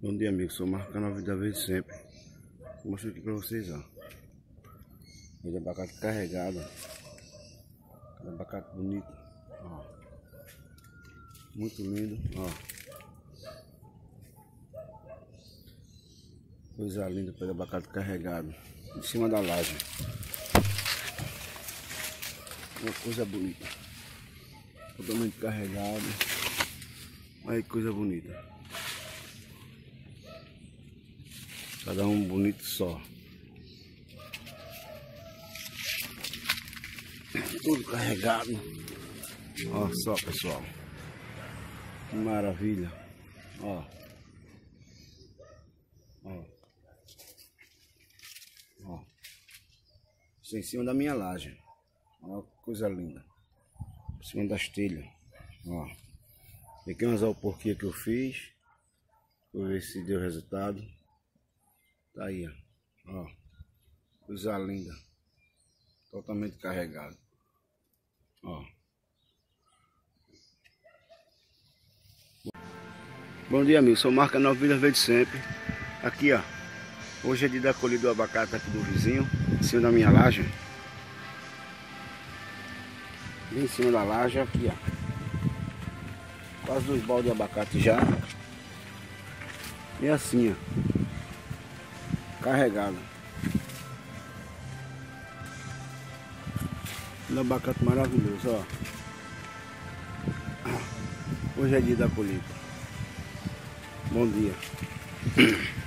Bom dia, amigos. Sou Marco, canal Vida Verde Sempre. Vou mostrar aqui pra vocês, ó. Ele é abacate carregado. Cada abacate bonito, ó. Muito lindo, ó. Coisa linda pelo abacate carregado. Em cima da laje. Uma coisa bonita. Totalmente carregado. Olha que coisa bonita. Cada um bonito só. Tudo carregado. Olha só, pessoal. Que maravilha. Ó. Ó. Ó. Isso é em cima da minha laje. Ó, que coisa linda. Em cima das telhas. Ó. Aqui umas alporquias que eu fiz. Vou ver se deu resultado. Tá aí, ó. Coisa linda. Totalmente carregado. Ó. Bom dia, amigos. Sou Marco, canal Vida Verde Sempre. Aqui, ó. Hoje é dia da colheita do abacate aqui do vizinho. Em cima da minha laje. Bem em cima da laje, aqui, ó. Quase 2 baldes de abacate já. E assim, ó. Carregado. Um abacate maravilhoso, ó. Hoje é dia da colheita. Bom dia.